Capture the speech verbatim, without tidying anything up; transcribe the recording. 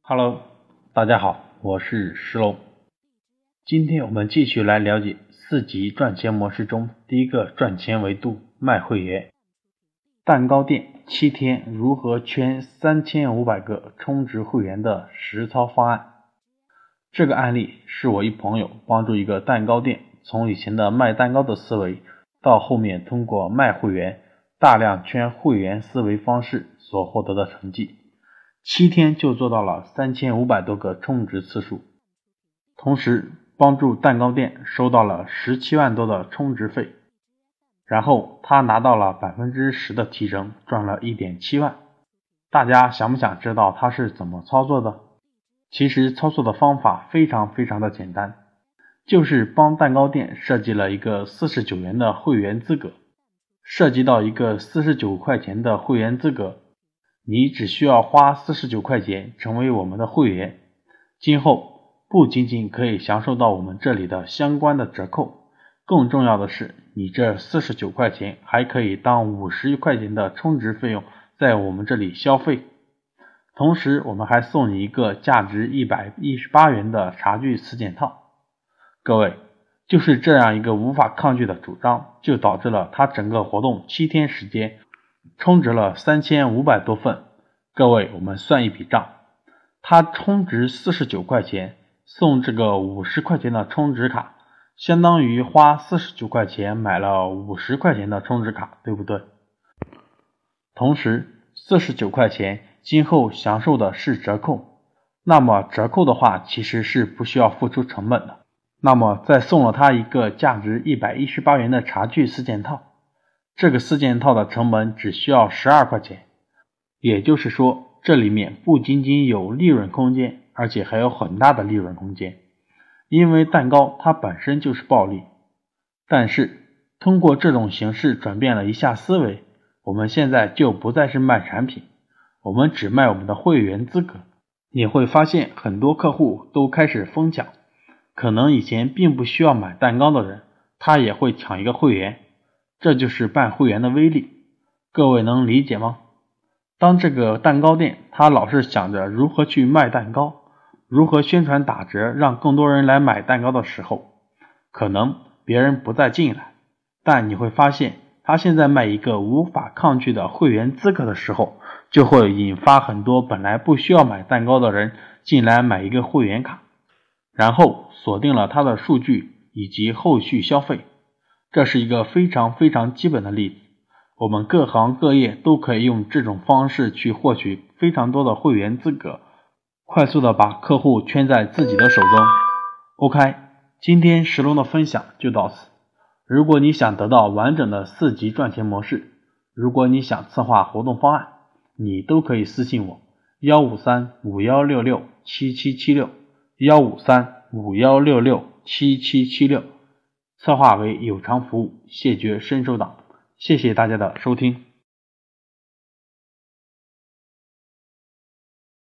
Hello， 大家好，我是石龙。今天我们继续来了解四级赚钱模式中第一个赚钱维度——卖会员。蛋糕店七天如何圈三千五百个充值会员的实操方案。这个案例是我一朋友帮助一个蛋糕店从以前的卖蛋糕的思维，到后面通过卖会员大量圈会员思维方式所获得的成绩。七天就做到了三千五百多个充值次数，同时帮助蛋糕店收到了十七万多的充值费，然后他拿到了 百分之十 的提成，赚了 一点七万。大家想不想知道他是怎么操作的？其实操作的方法非常非常的简单，就是帮蛋糕店设计了一个四十九元的会员资格，涉及到一个四十九块钱的会员资格，你只需要花四十九块钱成为我们的会员，今后不仅仅可以享受到我们这里的相关的折扣，更重要的是你这四十九块钱还可以当五十块钱的充值费用在我们这里消费，同时我们还送你一个价值一百一十八元的茶具四件套。各位，就是这样一个无法抗拒的主张，就导致了他整个活动七天时间充值了三千五百多份。各位，我们算一笔账，他充值四十九块钱，送这个五十块钱的充值卡，相当于花四十九块钱买了五十块钱的充值卡，对不对？同时四十九块钱今后享受的是折扣，那么折扣的话其实是不需要付出成本的，那么再送了他一个价值一百一十八元的茶具四件套，这个四件套的成本只需要十二块钱，也就是说这里面不仅仅有利润空间，而且还有很大的利润空间，因为蛋糕它本身就是暴利。但是通过这种形式转变了一下思维，我们现在就不再是卖产品，我们只卖我们的会员资格。你会发现很多客户都开始疯抢，可能以前并不需要买蛋糕的人，他也会抢一个会员，这就是办会员的威力。各位能理解吗？当这个蛋糕店他老是想着如何去卖蛋糕，如何宣传打折让更多人来买蛋糕的时候，可能别人不再进来，但你会发现他现在卖一个无法抗拒的会员资格的时候，就会引发很多本来不需要买蛋糕的人进来买一个会员卡，然后锁定了他的数据以及后续消费。这是一个非常非常基本的例子，我们各行各业都可以用这种方式去获取非常多的会员资格，快速的把客户圈在自己的手中。 OK， 今天石龙的分享就到此。如果你想得到完整的四级赚钱模式，如果你想策划活动方案，你都可以私信我一五三五一六六七七七六 一五三五一六六七七七六，策划为有偿服务，谢绝伸手党。谢谢大家的收听。